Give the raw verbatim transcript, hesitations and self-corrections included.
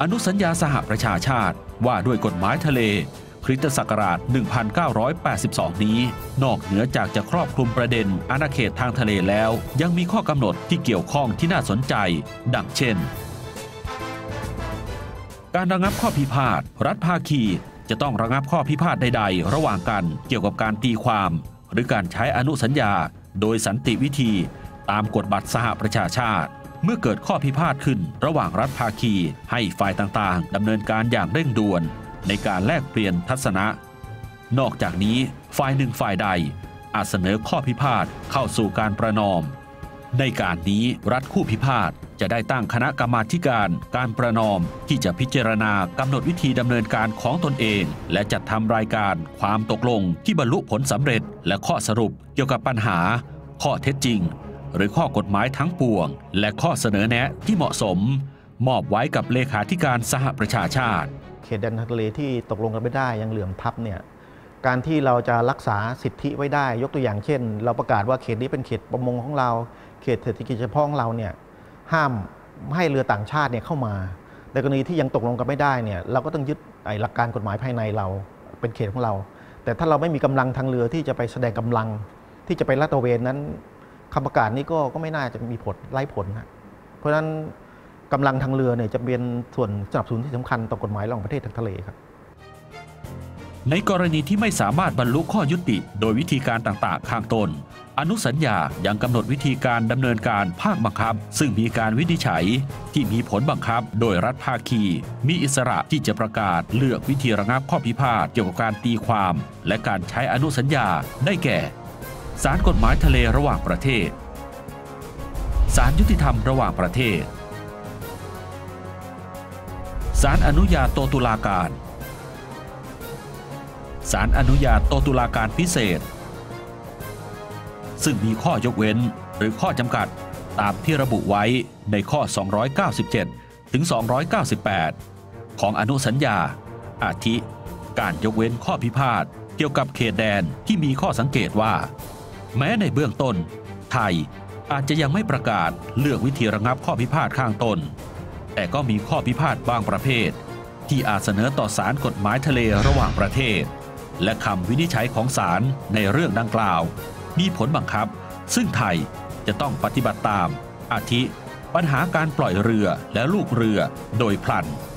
อนุสัญญาสหประชาชาติว่าด้วยกฎหมายทะเลคริสตศักราช หนึ่งพันเก้าร้อยแปดสิบสอง นี้นอกเหนือจากจะครอบคลุมประเด็นอาณาเขตทางทะเลแล้วยังมีข้อกำหนดที่เกี่ยวข้องที่น่าสนใจดังเช่นการระงับข้อพิพาทรัฐภาคีจะต้องระงับข้อพิพาทใดๆระหว่างกันเกี่ยวกับการตีความหรือการใช้อนุสัญญาโดยสันติวิธีตามกฎบัตรสหประชาชาติเมื่อเกิดข้อพิพาทขึ้นระหว่างรัฐภาคีให้ฝ่ายต่างๆดำเนินการอย่างเร่งด่วนในการแลกเปลี่ยนทัศนะนอกจากนี้ฝ่ายหนึ่งฝ่ายใดอาจเสนอข้อพิพาทเข้าสู่การประนอมในการนี้รัฐคู่พิพาทจะได้ตั้งคณะกรรมาธิการการประนอมที่จะพิจารณากำหนดวิธีดำเนินการของตนเองและจัดทำรายการความตกลงที่บรรลุผลสำเร็จและข้อสรุปเกี่ยวกับปัญหาข้อเท็จจริงหรือข้อกฎหมายทั้งปวงและข้อเสนอแนะที่เหมาะสมมอบไว้กับเลขาธิการสหประชาชาติเขตแดนทะเลที่ตกลงกันไม่ได้ยังเหลื่อมทับเนี่ยการที่เราจะรักษาสิทธิไว้ได้ยกตัวอย่างเช่นเราประกาศว่าเขตนี้เป็นเขตประมงของเราเขตเศรษฐกิจเฉพาะของเราเนี่ยห้ามให้เรือต่างชาติเนี่ยเข้ามาในกรณีที่ยังตกลงกันไม่ได้เนี่ยเราก็ต้องยึดไอ้หลักการกฎหมายภายในเราเป็นเขตของเราแต่ถ้าเราไม่มีกำลังทางเรือที่จะไปแสดงกำลังที่จะไปลาดตระเวนนั้นคำประกาศนี้ก็ก็ไม่น่าจะมีผลไร้ผลนะเพราะฉะนั้นกำลังทางเรือเนี่ยจะเป็นส่วนสนับสนุนที่สำคัญต่อกฎหมายระหว่างประเทศทางทะเลครับในกรณีที่ไม่สามารถบรรลุข้อยุติโดยวิธีการต่างๆข้างต้นอนุสัญญายังกำหนดวิธีการดำเนินการภาคบังคับซึ่งมีการวินิจฉัยที่มีผลบังคับโดยรัฐภาคีมีอิสระที่จะประกาศเลือกวิธีระงับข้อพิพาทเกี่ยวกับการตีความและการใช้อนุสัญญาได้แก่ศาลกฎหมายทะเลระหว่างประเทศศาลยุติธรรมระหว่างประเทศศาลอนุญาโตตุลาการศาลอนุญาโตตุลาการพิเศษซึ่งมีข้อยกเว้นหรือข้อจำกัดตามที่ระบุไว้ในข้อสองร้อยเก้าสิบเจ็ดถึงสองร้อยเก้าสิบแปดของอนุสัญญาอาทิการยกเว้นข้อพิพาทเกี่ยวกับเขตแดนที่มีข้อสังเกตว่าแม้ในเบื้องต้นไทยอาจจะยังไม่ประกาศเลือกวิธีระงับข้อพิพาทข้างต้นแต่ก็มีข้อพิพาทบางประเภทที่อาจเสนอต่อศาลกฎหมายทะเลระหว่างประเทศและคำวินิจฉัยของศาลในเรื่องดังกล่าวมีผลบังคับซึ่งไทยจะต้องปฏิบัติตามอาทิปัญหาการปล่อยเรือและลูกเรือโดยพลัน